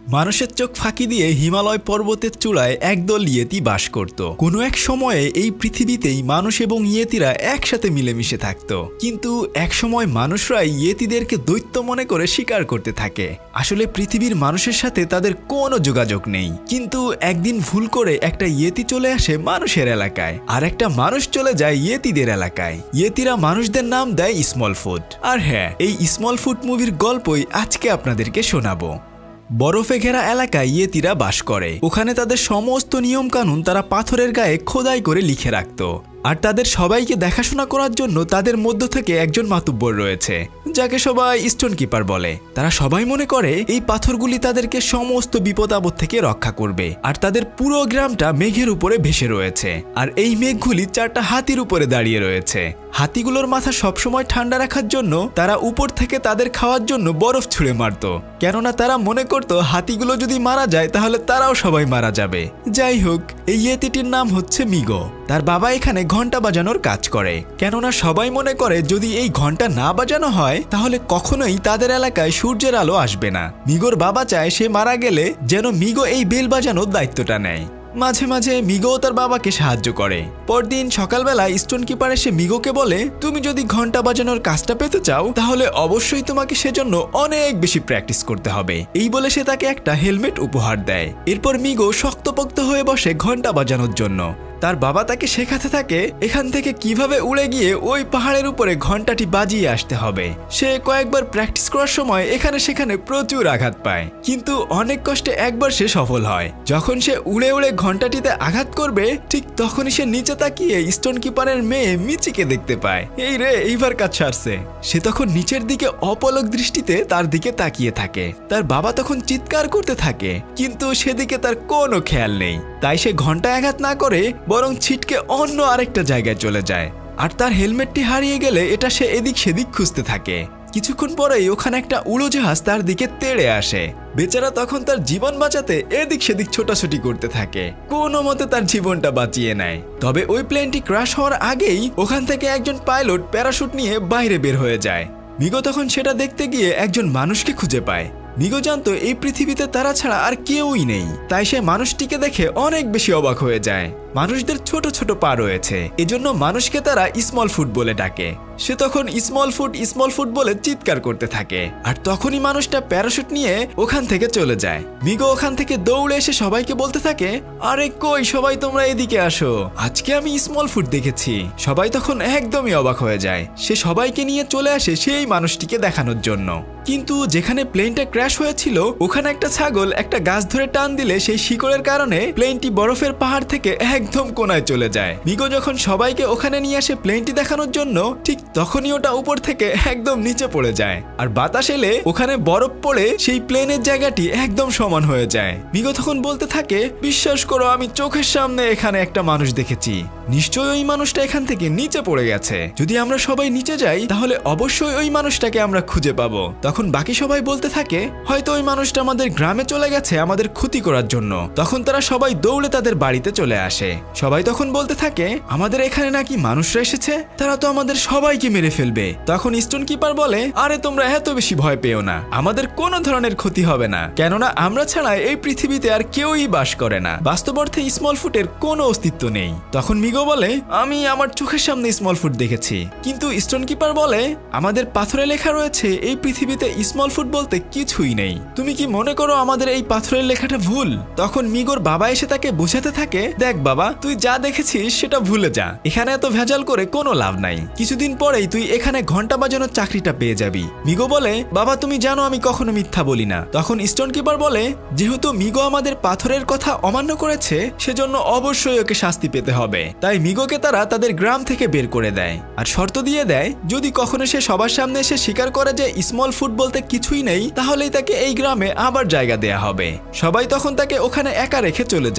মানুষের চোখ ফাঁকি দিয়ে হিমালয় পর্বতের চূড়ায় একদল ইয়েতি বাস করত। কোনো এক সময়ে এই পৃথিবীতেই মানুষ এবং ইয়েতিরা একসাথে মিলেমিশে থাকত। কিন্তু এক সময় মানুষরাই ইয়েতিদেরকে দৈত্য মনে করে শিকার করতে থাকে। আসলে পৃথিবীর মানুষের সাথে তাদের কোনো যোগাযোগ নেই। কিন্তু একদিন ভুল করে একটা ইয়েতি চলে আসে মানুষের এলাকায়, আর একটা মানুষ চলে যায় ইয়েতিদের এলাকায়। ইয়েতিরা মানুষদের নাম দেয় স্মলফুট। আর হ্যাঁ, এই স্মলফুট মুভির গল্পই আজকে আপনাদেরকে শোনাবো। বরফে ঘেরা এলাকায় ইয়েতিরা বাস করে। ওখানে তাদের সমস্ত নিয়ম কানুন তারা পাথরের গায়ে খোদাই করে লিখে রাখত। আর তাদের সবাইকে দেখাশোনা করার জন্য তাদের মধ্য থেকে একজন মাতুব্বর রয়েছে, যাকে সবাই স্টোন কিপার বলে। তারা সবাই মনে করে এই পাথরগুলি তাদেরকে সমস্ত বিপদ আপদ থেকে রক্ষা করবে। আর তাদের পুরো গ্রামটা মেঘের উপরে ভেসে রয়েছে, আর এই মেঘগুলি 4টা হাতির উপরে দাঁড়িয়ে রয়েছে। হাতিগুলোর মাথা সবসময় ঠান্ডা রাখার জন্য তারা উপর থেকে তাদের খাওয়ার জন্য বরফ ছুঁড়ে মারত, কেননা তারা মনে করত হাতিগুলো যদি মারা যায় তাহলে তারাও সবাই মারা যাবে। যাই হোক, এই ইয়েতিটির নাম হচ্ছে মিগো। তার বাবা এখানে ঘন্টা বাজানোর কাজ করে, কেননা সবাই মনে করে যদি এই ঘন্টা না বাজানো হয় তাহলে কখনোই তাদের এলাকায় সূর্যের আলো আসবে না। মিগোর বাবা চায় সে মারা গেলে যেন মিগো এই বেল বাজানোর দায়িত্বটা নেয়। মাঝে মাঝে মিগো তার বাবাকে সাহায্য করে। পরদিন সকালবেলা স্টোন কিপার এসে মিগোকে বলে, তুমি যদি ঘন্টা বাজানোর কাজটা পেতে চাও তাহলে অবশ্যই তোমাকে সেজন্য অনেক বেশি প্র্যাকটিস করতে হবে। এই বলে সে তাকে একটা হেলমেট উপহার দেয়। এরপর মিগো শক্তপোক্ত হয়ে বসে ঘন্টা বাজানোর জন্য। তার বাবা তাকে শেখাতে থাকে এখান থেকে কিভাবে উড়ে গিয়ে ওই পাহাড়ের উপরে ঘন্টাটি বাজিয়ে আসতে হবে। সে কয়েকবার প্র্যাকটিস করার সময় এখানে সেখানে প্রচুর আঘাত পায়, কিন্তু অনেক কষ্টে একবার সে সফল হয়। যখন সে উড়ে উড়ে ঘন্টাটিতে আঘাত করবে, ঠিক তখনই সে নিচে তাকিয়ে স্টোন কিপারের মেয়ে মিচিকে দেখতে পায়। এই রে, এইবার কাজ সারছে। সে তখন নিচের দিকে অপলক দৃষ্টিতে তার দিকে তাকিয়ে থাকে। তার বাবা তখন চিৎকার করতে থাকে, কিন্তু সেদিকে তার কোনো খেয়াল নেই। তাই সে ঘন্টায় আঘাত না করে বরং ছিটকে অন্য আরেকটা জায়গায় চলে যায়। আর তার হেলমেটটি হারিয়ে গেলে এটা সে এদিক সেদিক খুঁজতে থাকে। কিছুক্ষণ পরেই ওখানে একটা উড়োজাহাজ তার দিকে তেড়ে আসে। বেচারা তখন তার জীবন বাঁচাতে এদিক সেদিক ছোটাছুটি করতে থাকে, কোনো মতে তার জীবনটা বাঁচিয়ে নেয়। তবে ওই প্লেনটি ক্র্যাশ হওয়ার আগেই ওখান থেকে একজন পাইলট প্যারাশুট নিয়ে বাইরে বের হয়ে যায়। মিগো তখন সেটা দেখতে গিয়ে একজন মানুষকে খুঁজে পায়। মিগো জানতো এই পৃথিবীতে তারা ছাড়া আর কেউই নেই, তাই সে মানুষটিকে দেখে অনেক বেশি অবাক হয়ে যায়। মানুষদের ছোট ছোট পা রয়েছে, এজন্য মানুষকে তারা স্মল ফুট বলে ডাকে। সে তখন স্মল ফুট বলে চিৎকার করতে থাকে। আর তখনই মানুষটা প্যারাশুট নিয়ে ওখান থেকে চলে যায়। মিগো ওখান থেকে দৌড়ে এসে সবাইকে বলতে থাকে, আরে কই সবাই তোমরা এদিকে আসো, আজকে আমি স্মল ফুট দেখেছি। সবাই তখন একদমই অবাক হয়ে যায়। সে সবাইকে নিয়ে চলে আসে সেই মানুষটিকে দেখানোর জন্য। কিন্তু যেখানে প্লেনটা ক্র্যাশ হয়েছিল ওখানে একটা ছাগল একটা গাছ ধরে টান দিলে সেই শিকড়ের কারণে প্লেনটি বরফের পাহাড় থেকে একদম কোনায় চলে যায়। মিগো যখন সবাইকে ওখানে নিয়ে আসে প্লেনটি দেখানোর জন্য, ঠিক তখনই ওটা উপর থেকে একদম নিচে পড়ে যায়। আর বাতাস এলে ওখানে বরফ পড়ে সেই প্লেনের জায়গাটি একদম সমান হয়ে যায়। মিগো তখন বলতে থাকে, বিশ্বাস করো আমি চোখের সামনে এখানে একটা মানুষ দেখেছি, নিশ্চয়ই ওই মানুষটা এখান থেকে নিচে পড়ে গেছে। যদি আমরা সবাই নিচে যাই তাহলে অবশ্যই ওই মানুষটাকে আমরা খুঁজে পাবো। তখন বাকি সবাই বলতে থাকে, হয়তো ওই মানুষটা আমাদের গ্রামে চলে গেছে আমাদের ক্ষতি করার জন্য। তখন তারা সবাই দৌড়ে তাদের বাড়িতে চলে আসে। সবাই তখন বলতে থাকে, আমাদের এখানে নাকি মানুষরা এসেছে, তারা তো আমাদের সবাইকে মেরে ফেলবে। তখন স্টোন কিপার বলে, আরে তোমরা এত বেশি ভয় পেও না, আমাদের কোনো ধরনের ক্ষতি হবে না, কেননা আমরা ছাড়া এই পৃথিবীতে আর কেউই বাস করে না। বাস্তব অর্থে স্মল ফুটের কোনো অস্তিত্ব নেই। তখন মিগো বলে, আমি আমার চোখের সামনে স্মল ফুট দেখেছি। কিন্তু স্টোন কিপার বলে, আমাদের পাথরে লেখা রয়েছে এই পৃথিবীতে স্মল ফুট বলতে কিছুই নেই। তুমি কি মনে করো আমাদের এই পাথরের লেখাটা ভুল? তখন মিগোর বাবা এসে তাকে বোঝাতে থাকে, দেখ বাবা, তুই যা দেখেছিস সেটা ভুলে যা, এখানে এত ভেজাল করে কোনো লাভ নাই। কিছুদিন পরেই তুই এখানে ঘন্টা বাজানোর চাকরিটা পেয়ে যাবি। মিগো বলে, বাবা তুমি জানো আমি কখনো মিথ্যা বলি না। তখন স্টোন কিপার বলে, যেহেতু মিগো আমাদের পাথরের কথা অমান্য করেছে সেজন্য অবশ্যই ওকে শাস্তি পেতে হবে। তাই মিগোকে তারা তাদের গ্রাম থেকে বের করে দেয়, আর শর্ত দিয়ে দেয় যদি কখনো সে সবার সামনে এসে স্বীকার করে যে স্মল ফুট বলতে কিছুই নেই তাহলেই তাকে এই গ্রামে আবার জায়গা দেয়া হবে। সবাই তখন তাকে ওখানে একা রেখে চলে যায়।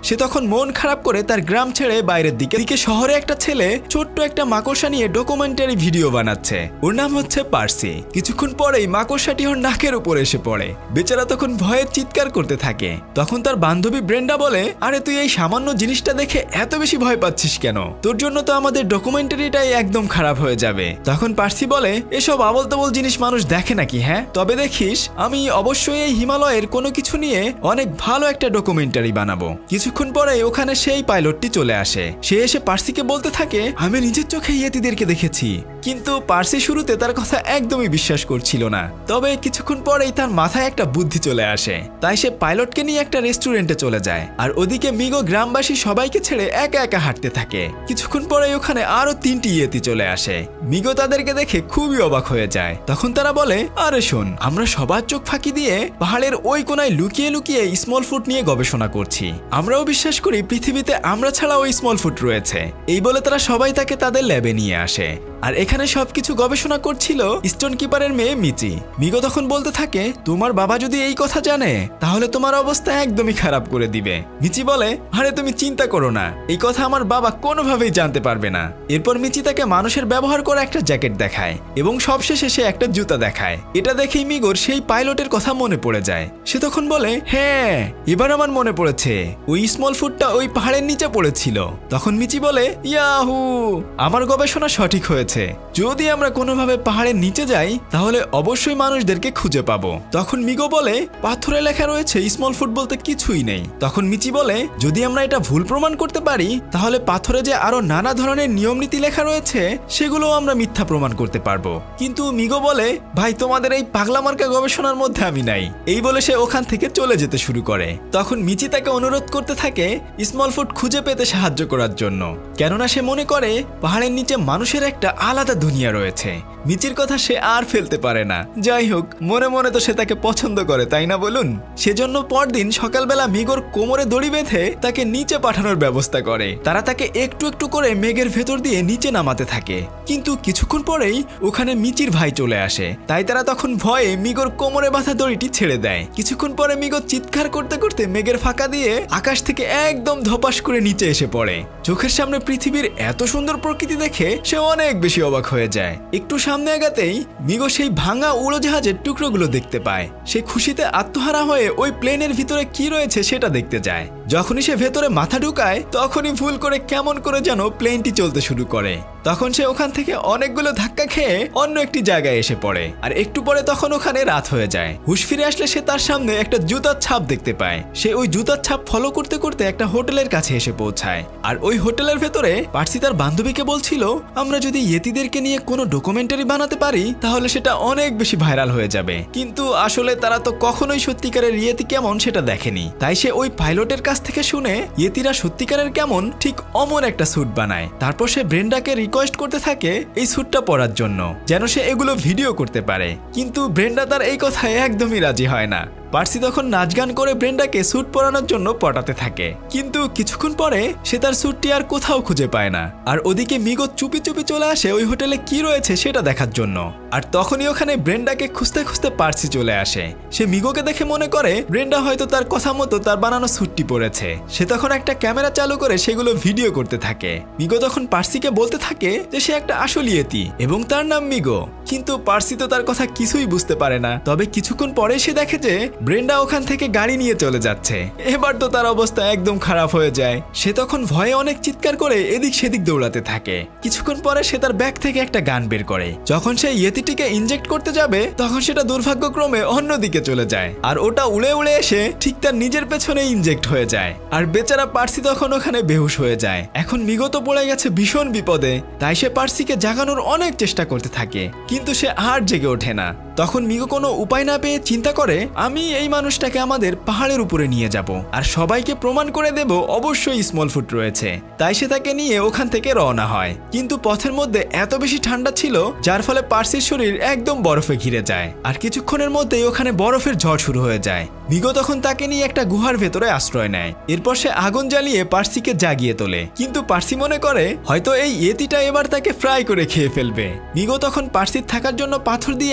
সে তখন মন খারাপ করে তার গ্রাম ছেড়ে বাইরের দিকে শহরে একটা ছেলে ছোট্ট একটা মাকড়সা নিয়ে ডকুমেন্টারি ভিডিও বানাচ্ছে। ওর নাম হচ্ছে পার্সি। কিছুক্ষণ পরেই মাকড়সাটি ওর নাকের উপর এসে পড়ে। বেচারা তখন ভয়ে চিৎকার করতে থাকে। তখন তার বান্ধবী ব্রেন্ডা বলে, আরে তুই এই সামান্য জিনিসটা দেখে এত বেশি ভয় পাচ্ছিস কেন? তোর জন্য তো আমাদের ডকুমেন্টারিটাই একদম খারাপ হয়ে যাবে। তখন পার্সি বলে, এসব আবল তাবল জিনিস মানুষ দেখে নাকি? হ্যাঁ, তবে দেখিস আমি অবশ্যই এই হিমালয়ের কোনো কিছু নিয়ে অনেক ভালো একটা ডকুমেন্টারি বানাবো। কিছুক্ষণ পরে ওখানে সেই পাইলটটি চলে আসে। সে এসে পার্সিকে বলতে থাকে, আমি নিজের চোখে ইয়েতিদেরকে দেখেছি। কিন্তু পার্সি শুরুতে তার কথা একদমই বিশ্বাস করছিল না। তবে কিছুক্ষণ পরেই তার মাথায় একটা বুদ্ধি চলে আসে। তাই সে পাইলটকে নিয়ে একটা রেস্টুরেন্টে চলে যায়। আর ওদিকে মিগো গ্রামবাসী সবাইকে ছেড়ে একা একা হাঁটতে থাকে। কিছুক্ষণ পরে ওখানে আরো 3টি ইয়েতি চলে আসে। মিগো তাদেরকে দেখে খুবই অবাক হয়ে যায়। তখন তারা বলে, আরে শোন, আমরা সবার চোখ ফাঁকি দিয়ে পাহাড়ের ওই কোনায় লুকিয়ে লুকিয়ে স্মল ফুট নিয়ে গবেষণা করছি। আমরাও বিশ্বাস করি পৃথিবীতে আমরা ছাড়া ওই স্মল ফুট রয়েছে। এই বলে তারা সবাই তাকে তাদের ল্যাবে নিয়ে আসে। আর এখানে সবকিছু গবেষণা করছিল স্টোন কিপারের মেয়ে মিচি। মিগো তখন বলতে থাকে, তোমার বাবা যদি এই কথা জানে তাহলে তোমার অবস্থা একদমই খারাপ করে দিবে। মিচি বলে, আরে তুমি চিন্তা করো না, এই কথা আমার বাবা কোনোভাবেই জানতে পারবে না। এরপর মিচি তাকে মানুষের ব্যবহার করা একটা জ্যাকেট দেখায় এবং সবশেষে সে একটা জুতা দেখায়। এটা দেখেই মিগোর সেই পাইলটের কথা মনে পড়ে যায়। সে তখন বলে, হ্যাঁ, এবার আমার মনে পড়েছে, ওই স্মল ফুটটা ওই পাহাড়ের নিচে পড়েছিল। তখন মিচি বলে, ইয়াহু, আমার গবেষণা সঠিক হয়েছে। যদি আমরা কোনোভাবে পাহাড়ের নিচে যাই তাহলে অবশ্যই মানুষদেরকে খুঁজে পাবো। তখন মিগো বলে, পাথরে লেখা রয়েছে স্মল ফুট বলতে কিছুই নেই। তখন মিচি বলে, যদি আমরা এটা ভুল প্রমাণ করতে পারি তাহলে পাথরে যে আরো নানা ধরনের নিয়ম নীতি লেখা রয়েছে সেগুলো আমরা মিথ্যা প্রমাণ করতে পারবো। কিন্তু মিগো বলে, ভাই, তোমাদের এই পাগলা মার্কা গবেষণার মধ্যে আমি নাই। এই বলে সে ওখান থেকে চলে যেতে শুরু করে। তখন মিচি তাকে অনুরোধ করতে থাকে স্মল ফুট খুঁজে পেতে সাহায্য করার জন্য, কেননা সে মনে করে পাহাড়ের নিচে মানুষের একটা আলাদা দুনিয়া রয়েছে। মিচির কথা সে আর ফেলতে পারে না। যাই হোক, মনে মনে তো সে তাকে পছন্দ করে, তাই না বলুন? সেজন্য পরদিন সকালবেলা মিগোর কোমরে দড়ি বেঁধে তাকে নিচে পাঠানোর ব্যবস্থা করে। তারা তাকে একটু একটু করে মেঘের ভেতর দিয়ে নিচে নামাতে থাকে। কিন্তু কিছুক্ষণ পরেই ওখানে মিচির ভাই চলে আসে। তাই তারা তখন ভয়ে মিগোর কোমরে বাঁধা দড়িটি ছেড়ে দেয়। কিছুক্ষণ পরে মিগো চিৎকার করতে করতে মেঘের ফাঁকা দিয়ে আকাশ থেকে একদম ধপাস করে নিচে এসে পড়ে। চোখের সামনে পৃথিবীর এত সুন্দর প্রকৃতি দেখে সে অনেক বেশি অবাক হয়ে যায়। একটু সামনে আগাতেই মিগো সেই ভাঙা উড়োজাহাজের টুকরোগুলো দেখতে পায়। সে খুশিতে আত্মহারা হয়ে ওই প্লেনের ভিতরে কি রয়েছে সেটা দেখতে যায়। যখনই সে ভেতরে মাথা ঢুকায় তখনই ভুল করে কেমন করে যেন প্লেনটি চলতে শুরু করে। তখন সে ওখান থেকে অনেকগুলো ধাক্কা খেয়ে অন্য একটি জায়গায় এসে পড়ে। আর একটু পরে তখন ওখানে রাত হয়ে যায়। হুঁশ ফিরে আসলে সে তার সামনে একটা জুতার ছাপ দেখতে পায়। সে ওই জুতার ছাপ ফলো করতে করতে একটা হোটেলের কাছে এসে পৌঁছায়। আর ওই হোটেলের ভেতরে পার্সি তার বান্ধবীকে বলছিল, আমরা যদি ইয়েতিদেরকে নিয়ে কোনো ডকুমেন্টারি বানাতে পারি তাহলে সেটা অনেক বেশি ভাইরাল হয়ে যাবে। কিন্তু আসলে তারা তো কখনোই সত্যিকারের ইয়েতি কেমন সেটা দেখেনি। তাই সে ওই পাইলটের কাছ থেকে শুনে ইয়েতিরা সত্যিকারের কেমন ঠিক অমন একটা স্যুট বানায়। তারপর সে ব্রেন্ডাকে রিকোয়েস্ট করতে থাকে এই স্যুটটা পরার জন্য, যেন সে এগুলো ভিডিও করতে পারে। কিন্তু ব্রেন্ডা তার এই কথায় একদমই রাজি হয় না। পার্সি তখন নাচ গান করে ব্রেন্ডাকে স্যুট পরানোর জন্য পটাতে থাকে। কিন্তু কিছুক্ষণ পরে সে তার স্যুটটি আর কোথাও খুঁজে পায় না। আর ওদিকে মিগো চুপি চুপি চলে আসে ওই হোটেলে কি রয়েছে সেটা দেখার জন্য। আর তখনই ওখানে ব্রেন্ডাকে খুঁজতে খুঁজতে পার্সি চলে আসে। সে মিগোকে দেখে মনে করে ব্রেন্ডা হয়তো তার কথা মতো তার বানানো স্যুটটি পরেছে। সে তখন একটা ক্যামেরা চালু করে সেগুলো ভিডিও করতে থাকে। মিগো তখন পার্সিকে বলতে থাকে যে সে একটা আসল ইয়েতি এবং তার নাম মিগো। কিন্তু পার্সি তো তার কথা কিছুই বুঝতে পারে না। তবে কিছুক্ষণ পরে সে দেখে যে ব্রেন্ডা ওখান থেকে গাড়ি নিয়ে চলে যাচ্ছে। এবার তো তার অবস্থা একদম খারাপ হয়ে যায়। সে তখন ভয়ে অনেক চিৎকার করে এদিক সেদিক দৌড়াতে থাকে। কিছুক্ষণ পরে সে তার ব্যাগ থেকে একটা গান বের করে। যখন সে ইয়েতিটিকে ইনজেক্ট করতে যাবে তখন সেটা দুর্ভাগ্যক্রমে অন্যদিকে চলে যায়। আর ওটা উড়ে উড়ে এসে ঠিক তার নিজের পেছনে ইনজেক্ট হয়ে যায়। আর বেচারা পার্সি তখন ওখানে বেহুশ হয়ে যায়। এখন মিগো তো পড়ে গেছে ভীষণ বিপদে। তাই সে পার্সিকে জাগানোর অনেক চেষ্টা করতে থাকে, কিন্তু সে আর জেগে ওঠে না। তখন মিগো কোনো উপায় না পেয়ে চিন্তা করে, আমি এই মানুষটাকে আমাদের পাহাড়ের উপরে নিয়ে যাব আর সবাইকে প্রমাণ করে দেব অবশ্যই স্মল ফুট রয়েছে। তাই সে তাকে নিয়ে ওখান থেকে রওনা হয়। কিন্তু পথের মধ্যে এত বেশি ঠান্ডা ছিল যার ফলে পার্সির শরীর একদম বরফে ঘিরে যায়। আর কিছুক্ষণের মধ্যেই ওখানে বরফের ঝড় শুরু হয়ে যায়। মিগো তখন তাকে নিয়ে একটা গুহার ভেতরে আশ্রয় নেয়। এরপর সে আগুন জ্বালিয়ে পার্সিকে জাগিয়ে তোলে। কিন্তু পার্সি মনে করে হয়তো এই ইয়েতিটা এবার তাকে ফ্রাই করে খেয়ে ফেলবে। মিগো তখন পার্সির থাকার জন্য পাথর দিয়ে একটা জায়গা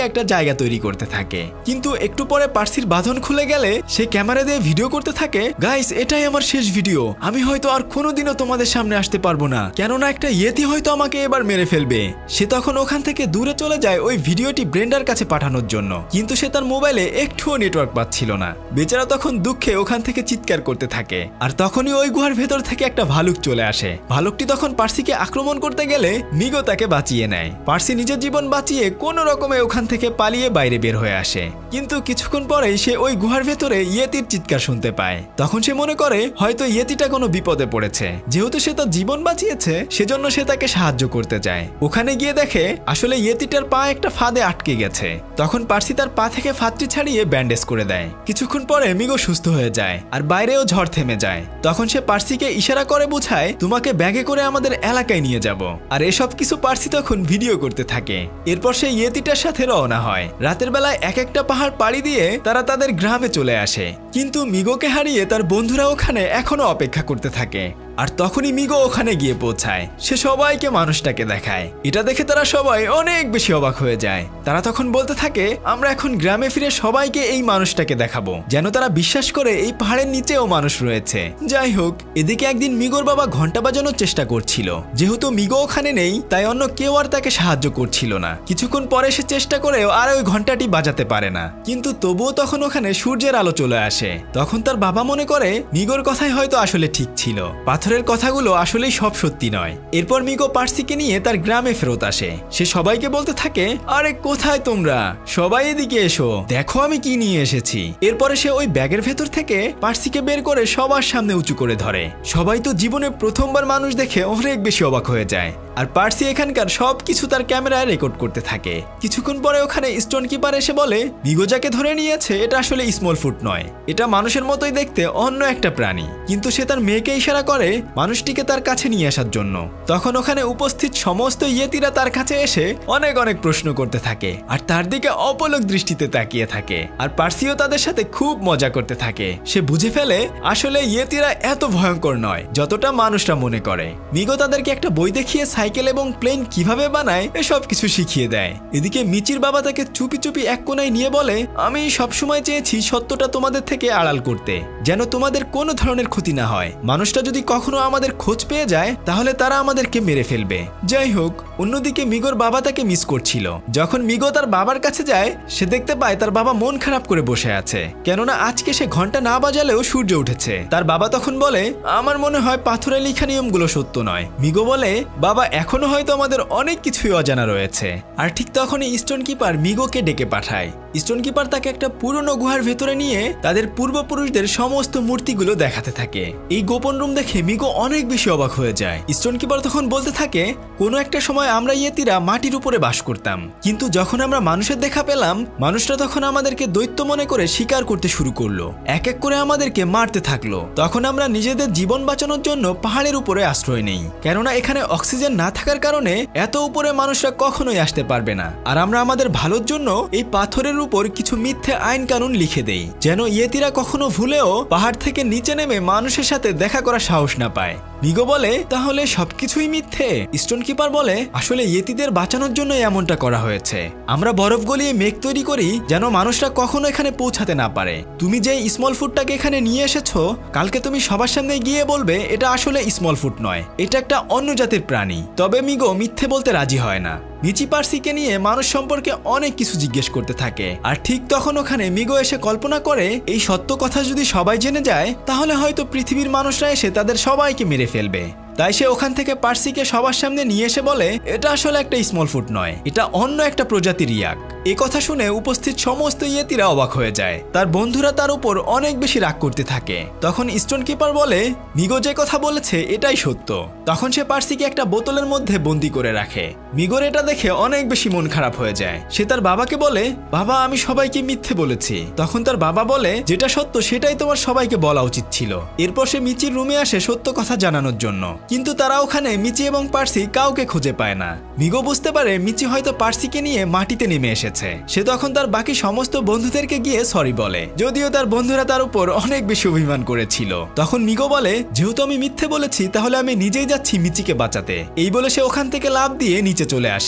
জায়গা তৈরি করতে থাকে। কিন্তু একটু পরে পার্সির বাঁধন খুলে গেলে সে ক্যামেরা দিয়ে ভিডিও করতে থাকে, গাইস এটাই আমার শেষ ভিডিও, আমি হয়তো আর কোনোদিনও তোমাদের সামনে আসতে পারবো না, কেননা একটা ইয়েতি হয়তো আমাকে এবার মেরে ফেলবে। সে তখন ওখান থেকে দূরে চলে যায় ওই ভিডিওটি ব্রেন্ডার কাছে পাঠানোর জন্য, কিন্তু সে তার মোবাইলে একটুও নেটওয়ার্ক পাচ্ছিল না। বেচারা তখন দুঃখে ওখান থেকে চিৎকার করতে থাকে। আর তখনই ওই গুহার ভেতর থেকে একটা ভালুক চলে আসে। ভালুকটি তখন পার্সিকে আক্রমণ করতে গেলে মিগো তাকে বাঁচিয়ে নেয়। পার্সি নিজের জীবন বাঁচিয়ে কোনো রকমে ওখান থেকে পালিয়ে বাইরে বের হয়ে আসে। কিন্তু কিছুক্ষণ পরেই সে ওই গুহার ভেতরে ইয়েতির চিৎকার শুনতে পায়। তখন সে মনে করে হয়তো ইয়েতিটা কোনো বিপদে পড়েছে, যেহেতু সে তার জীবন বাঁচিয়েছে সেজন্য সে তাকে সাহায্য করতে যায়। ওখানে গিয়ে দেখে আসলে ইয়েতিটার পা একটা ফাঁদে আটকে গেছে। তখন পার্সি তার পা থেকে ফাঁদটি ছাড়িয়ে ব্যান্ডেজ করে দেয়। কিছুক্ষণ পরে মিগো সুস্থ হয়ে যায় আর বাইরেও ঝড় থেমে যায়। তখন সে পার্সিকে ইশারা করে বোঝায় তোমাকে ব্যাগে করে আমাদের এলাকায় নিয়ে যাব। আর এসব কিছু পার্সি তখন ভিডিও করতে থাকে। এরপর সে ইয়েতিটার সাথে রওনা হয়। রাতের বেলায় এক একটা পাহাড় পাড়ি দিয়ে তারা তাদের গ্রামে চলে আসে। কিন্তু মিগোকে হারিয়ে তার বন্ধুরা ওখানে এখনো অপেক্ষা করতে থাকে। আর তখনই মিগো ওখানে গিয়ে পৌঁছায়। সে সবাইকে মানুষটাকে দেখায়। এটা দেখে তারা সবাই অনেক বেশি অবাক হয়ে যায়। তারা তখন বলতে থাকে আমরা এখন গ্রামে ফিরে সবাইকে এই মানুষটাকে দেখাবো, যেন তারা বিশ্বাস করে এই পাহাড়ের নিচেও মানুষ রয়েছে। যাই হোক, এদিকে একদিন মিগোর বাবা ঘন্টা বাজানোর চেষ্টা করছিল। যেহেতু মিগো ওখানে নেই তাই অন্য কেউ আর তাকে সাহায্য করছিল না। কিছুক্ষণ পরে সে চেষ্টা করেও আর ওই ঘন্টাটি বাজাতে পারে না। কিন্তু তবুও তখন ওখানে সূর্যের আলো চলে আসে। তখন তার বাবা মনে করে মিগোর কথাই হয়তো আসলে ঠিক ছিল, পাথরের কথাগুলো আসলেই সব সত্যি নয়। এরপর মিগো পার্সিকে নিয়ে তার গ্রামে ফেরত আসে। সে সবাইকে বলতে থাকে আরে কোথায় তোমরা, সবাই এদিকে এসো, দেখো আমি কি নিয়ে এসেছি। এরপরে সে ওই ব্যাগের ভেতর থেকে পার্সিকে বের করে সবার সামনে উঁচু করে ধরে। সবাই তো জীবনে প্রথমবার মানুষ দেখে অনেক বেশি অবাক হয়ে যায়। আর পার্সি এখানকার সবকিছু তার ক্যামেরায় রেকর্ড করতে থাকে। কিছুক্ষণ পরে ওখানে স্টোন কিপার এসে বলে মিগো যাকে ধরে নিয়েছে এটা আসলে স্মল ফুট নয়, এটা মানুষের মতোই দেখতে অন্য একটা প্রাণী। কিন্তু সে তার মেয়েকে ইশারা করে মানুষটিকে তার কাছে নিয়ে আসার জন্য। তখন ওখানে উপস্থিত সমস্ত ইয়েতিরা তার কাছে এসে অনেক অনেক প্রশ্ন করতে থাকে আর তার দিকে অপলক দৃষ্টিতে তাকিয়ে থাকে। আর পার্সিও তাদের সাথে খুব মজা করতে থাকে। সে বুঝে ফেলে আসলে ইয়েতিরা এত ভয়ঙ্কর নয় যতটা মানুষরা মনে করে। মিগো তাদেরকে একটা বই দেখিয়ে সাইকেল এবং প্লেন কিভাবে বানায় এসব কিছু শিখিয়ে দেয়। এদিকে মিচির বাবা তাকে চুপি চুপি এক কোনায় নিয়ে বলে আমি সবসময় চেয়েছি সত্যটা তোমাদের থেকে আড়াল করতে, যেন তোমাদের কোনো ধরনের ক্ষতি না হয়। মানুষটা যদি কখনো আমাদের খোঁজ পেয়ে যায় তাহলে তারা আমাদেরকে মেরে ফেলবে। যাই হোক, অন্যদিকে মিগোর বাবা তাকে মিস করছিল। যখন মিগো তার বাবার কাছে যায় সে দেখতে পায় তার বাবা মন খারাপ করে বসে আছে, কেননা আজকে সে ঘন্টা না বাজালেও সূর্য উঠেছে। তার বাবা তখন বলে আমার মনে হয় পাথরে লেখা নিয়মগুলো সত্য নয়। মিগো বলে বাবা এখনো হয়তো আমাদের অনেক কিছুই অজানা রয়েছে। আর ঠিক তখনই স্টোন কিপার মিগোকে ডেকে পাঠায়। স্টোন কিপার তাকে একটা পুরনো গুহার ভেতরে নিয়ে তাদের পূর্বপুরুষদের সমস্ত মূর্তিগুলো দেখাতে থাকে। এই গোপন রুম দেখে মিগো অনেক বেশি অবাক হয়ে যায়। স্টোন কিপার তখন বলতে থাকে কোনো একটা সময় আমরা ইয়েতিরা মাটির উপরে বাস করতাম, কিন্তু যখন আমরা মানুষের দেখা পেলাম মানুষরা তখন আমাদেরকে দৈত্য মনে করে শিকার করতে শুরু করলো, এক এক করে আমাদেরকে মারতে থাকলো। তখন আমরা নিজেদের জীবন বাঁচানোর জন্য পাহাড়ের উপরে আশ্রয় নেই, কেননা এখানে অক্সিজেন না থাকার কারণে এত উপরে মানুষরা কখনোই আসতে পারবে না। আর আমরা আমাদের ভালোর জন্য এই পাথরের উপর কিছু মিথ্যে আইন কানুন লিখে দেই, যেন ইয়েতিরা কখনো ভুলেও পাহাড় থেকে নিচে নেমে মানুষের সাথে দেখা করার সাহস না পায়। মিগো বলে তাহলে সবকিছুই মিথ্যে? স্টোন কিপার বলে আসলে ইয়েতিদের বাঁচানোর জন্য এমনটা করা হয়েছে। আমরা বরফ গলিয়ে মেঘ তৈরি করি যেন মানুষরা কখনো এখানে পৌঁছাতে না পারে। তুমি যে স্মল ফুটটাকে এখানে নিয়ে এসেছো, কালকে তুমি সবার সামনে গিয়ে বলবে এটা আসলে স্মল ফুট নয়, এটা একটা অন্য জাতির প্রাণী। তবে মিগো মিথ্যে বলতে রাজি হয় না। মিচি পার্সিকে নিয়ে মানুষ সম্পর্কে অনেক কিছু জিজ্ঞেস করতে থাকে। আর ঠিক তখন ওখানে মিগো এসে কল্পনা করে এই সত্য কথা যদি সবাই জেনে যায় তাহলে হয়তো পৃথিবীর মানুষরা এসে তাদের সবাইকে মেরে ফেলবে। তাই সে ওখান থেকে পার্সিকে সবার সামনে নিয়ে এসে বলে এটা আসলে একটা স্মল ফুট নয়, এটা অন্য একটা প্রজাতির ইয়াক। এই কথা শুনে উপস্থিত সমস্ত ইয়েতিরা অবাক হয়ে যায়। তার বন্ধুরা তার উপর অনেক বেশি রাগ করতে থাকে। তখন স্টোন কিপার বলে মিগো যে কথা বলেছে এটাই সত্য। তখন সে পার্সিকে একটা বোতলের মধ্যে বন্দি করে রাখে। মিগোর এটা দেখে অনেক বেশি মন খারাপ হয়ে যায়। সে তার বাবাকে বলে বাবা আমি সবাইকে মিথ্যে বলেছি। তখন তার বাবা বলে যেটা সত্য সেটাই তোমার সবাইকে বলা উচিত ছিল। এরপর সে মিচির রুমে আসে সত্য কথা জানানোর জন্য, কিন্তু তারা ওখানে মিচি এবং পার্সি কাউকে খুঁজে পায় না। মিগো বুঝতে পারে মিচি হয়তো পার্সিকে নিয়ে মাটিতে নেমে এসেছে। সে তখন তার বাকি সমস্ত বন্ধুদেরকে গিয়ে সরি বলে, যদিও তার বন্ধুরা তার উপর অনেক বেশি অভিমান করেছিল। তখন মিগো বলে যেহেতু আমি মিথ্যে বলেছি তাহলে আমি নিজেই যাচ্ছি মিচিকে বাঁচাতে। এই বলে সে ওখান থেকে লাফ দিয়ে নিচে চলে আসে।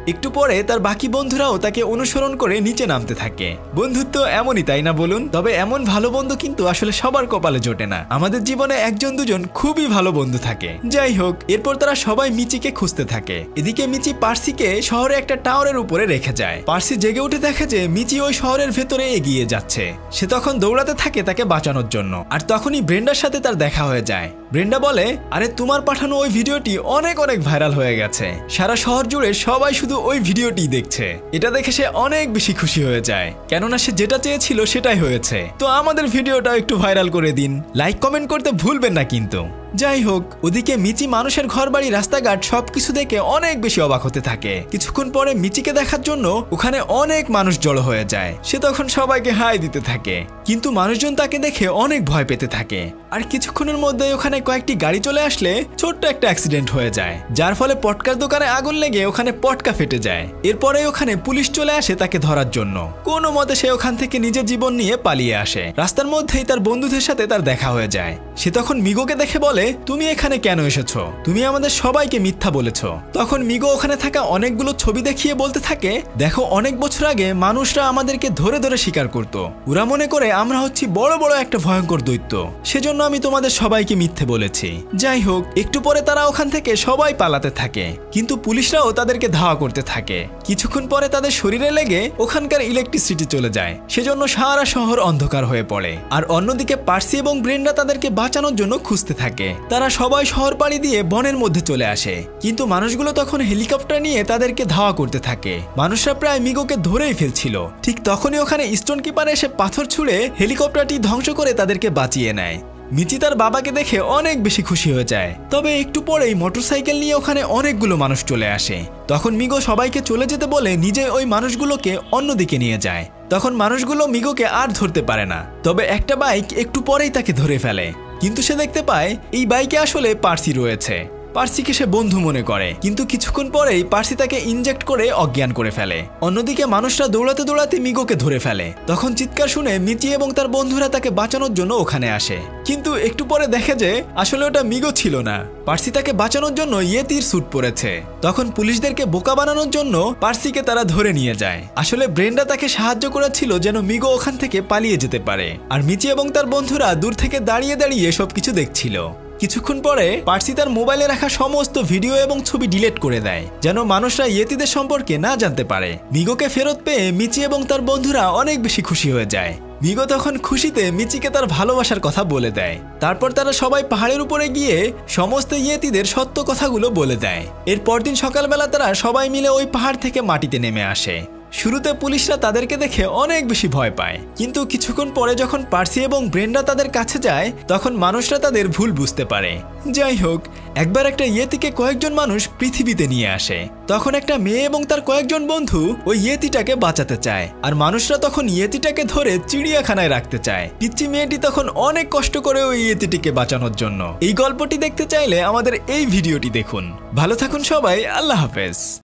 একটু পরে তার বাকি বন্ধুরাও তাকে অনুসরণ করে নিচে নামতে থাকে। বন্ধুত্ব এমনই, তাই না বলুন? তবে এমন ভালো বন্ধু কিন্তু আসলে সবার কপালে জোটে না। আমাদের জীবনে একজন দুজন খুবই ভালো বন্ধু থাকে। যাই হোক, এরপর তারা সবাই মিচিকে খুঁজতে থাকে। এদিকে মিচি পার্সিকে শহরে একটা টাওয়ারের উপরে রেখে যায়। পার্সি জেগে উঠে দেখে যে মিচি ওই শহরের ভেতরে এগিয়ে যাচ্ছে। সে তখন দৌড়াতে থাকে তাকে বাঁচানোর জন্য। আর তখনই ব্রেন্ডার সাথে তার দেখা হয়ে যায়। ব্রেন্ডা বলে, আরে তোমার পাঠানো ওই ভিডিওটি অনেক ভাইরাল হয়ে গেছে, সারা শহর জুড়ে সবাই শুধু ওই ভিডিওটি দেখছে। এটা দেখে সে অনেক বেশি খুশি হয়ে যায়, কেননা সে যেটা চেয়েছিল সেটাই হয়েছে। তো আমাদের ভিডিওটা একটু ভাইরাল করে দিন, লাইক কমেন্ট করতে ভুলবেন না কিন্তু। যাই হোক, ওদিকে মিচি মানুষের ঘরবাড়ি রাস্তাঘাট সবকিছু দেখে অনেক বেশি অবাক হতে থাকে। কিছুক্ষণ পরে মিচিকে দেখার জন্য ওখানে অনেক মানুষ জড়ো হয়ে যায়। সে তখন সবাইকে হাই দিতে থাকে, কিন্তু মানুষজন তাকে দেখে অনেক ভয় পেতে থাকে। আর কিছুক্ষণের মধ্যে ওখানে কয়েকটি গাড়ি চলে আসলে ছোট্ট একটা অ্যাক্সিডেন্ট হয়ে যায়, যার ফলে পটকার দোকানে আগুন লেগে ওখানে পটকা ফেটে যায়। এরপরে ওখানে পুলিশ চলে আসে তাকে ধরার জন্য। কোনো মতে সে ওখান থেকে নিজের জীবন নিয়ে পালিয়ে আসে। রাস্তার মধ্যেই তার বন্ধুদের সাথে তার দেখা হয়ে যায়। সে তখন মিগোকে দেখে বলে, তুমি এখানে কেন এসেছো? তুমি আমাদের সবাইকে মিথ্যা বলেছো। তখন মিগো ওখানে থাকা অনেকগুলো ছবি দেখিয়ে বলতে থাকে, দেখো, অনেক বছর আগে মানুষরা আমাদেরকে ধরে ধরে শিকার করত। ওরা মনে করে আমরা হচ্ছি বড় বড় একটা ভয়ঙ্কর দৈত্য, সেজন্য আমি তোমাদের সবাইকে মিথ্যে বলেছি। যাই হোক, একটু পরে তারা ওখান থেকে সবাই পালাতে থাকে, কিন্তু পুলিশরাও তাদেরকে ধাওয়া করতে থাকে। কিছুক্ষণ পরে তাদের শরীরে লেগে ওখানকার ইলেকট্রিসিটি চলে যায়, সেজন্য সারা শহর অন্ধকার হয়ে পড়ে। আর অন্যদিকে পার্সি এবং ব্রেন্ডা তাদেরকে বাঁচানোর জন্য খুঁজতে থাকে। তারা সবাই শহর পাড়ি দিয়ে বনের মধ্যে চলে আসে, কিন্তু মানুষগুলো তখন হেলিকপ্টার নিয়ে তাদেরকে ধাওয়া করতে থাকে। মানুষরা প্রায় মিগোকে ধরেই ফেলছিল। ঠিক তখনই ওখানে স্টোন কিপার এসে পাথর ছুঁড়ে হেলিকপ্টারটি ধ্বংস করে তাদেরকে বাঁচিয়ে নেয়। মিচি তার বাবাকে দেখে অনেক বেশি খুশি হয়ে যায়। তবে একটু পরেই মোটরসাইকেল নিয়ে ওখানে অনেকগুলো মানুষ চলে আসে। তখন মিগো সবাইকে চলে যেতে বলে নিজে ওই মানুষগুলোকে অন্যদিকে নিয়ে যায়। তখন মানুষগুলো মিগোকে আর ধরতে পারে না, তবে একটা বাইক একটু পরেই তাকে ধরে ফেলে। কিন্তু সে দেখতে পায় এই বাইকে আসলে পার্সি রয়েছে। পার্সিকে সে বন্ধু মনে করে, কিন্তু কিছুক্ষণ পরেই পার্সি তাকে ইনজেক্ট করে অজ্ঞান করে ফেলে। অন্যদিকে মানুষরা দৌড়াতে দৌড়াতে মিগোকে ধরে ফেলে। তখন চিৎকার শুনে মিচি এবং তার বন্ধুরা তাকে বাঁচানোর জন্য ওখানে আসে, কিন্তু একটু পরে দেখে যে আসলে ওটা মিগো ছিল না। পার্সি তাকে বাঁচানোর জন্য ইয়েতির স্যুট পরেছে। তখন পুলিশদেরকে বোকা বানানোর জন্য পার্সিকে তারা ধরে নিয়ে যায়। আসলে ব্রেন্ডা তাকে সাহায্য করেছিল যেন মিগো ওখান থেকে পালিয়ে যেতে পারে, আর মিচি এবং তার বন্ধুরা দূর থেকে দাঁড়িয়ে দাঁড়িয়ে সবকিছু দেখছিল। কিছুক্ষণ পরে পার্সি তার মোবাইলে রাখা সমস্ত ভিডিও এবং ছবি ডিলিট করে দেয়, যেন মানুষরা ইয়েতিদের সম্পর্কে না জানতে পারে। মিগোকে ফেরত পেয়ে মিচি এবং তার বন্ধুরা অনেক বেশি খুশি হয়ে যায়। মিগো তখন খুশিতে মিচিকে তার ভালোবাসার কথা বলে দেয়। তারপর তারা সবাই পাহাড়ের উপরে গিয়ে সমস্ত ইয়েতিদের সত্য কথাগুলো বলে দেয়। এর পরদিন সকালবেলা তারা সবাই মিলে ওই পাহাড় থেকে মাটিতে নেমে আসে। শুরুতে পুলিশরা তাদেরকে দেখে অনেক বেশি ভয় পায়, কিন্তু কিছুক্ষণ পরে যখন পার্সি এবং ব্রেন্ডা তাদের কাছে যায় তখন মানুষরা তাদের ভুল বুঝতে পারে। যাই হোক, একবার একটা ইয়েতিকে কয়েকজন মানুষ পৃথিবীতে নিয়ে আসে। তখন একটা মেয়ে এবং তার কয়েকজন বন্ধু ওই ইয়েতিটাকে বাঁচাতে চায়, আর মানুষরা তখন ইয়েতিটাকে ধরে চিড়িয়াখানায় রাখতে চায়। পিচ্চি মেয়েটি তখন অনেক কষ্ট করে ওই ইয়েতিটিকে বাঁচানোর জন্য। এই গল্পটি দেখতে চাইলে আমাদের এই ভিডিওটি দেখুন। ভালো থাকুন সবাই, আল্লাহ হাফেজ।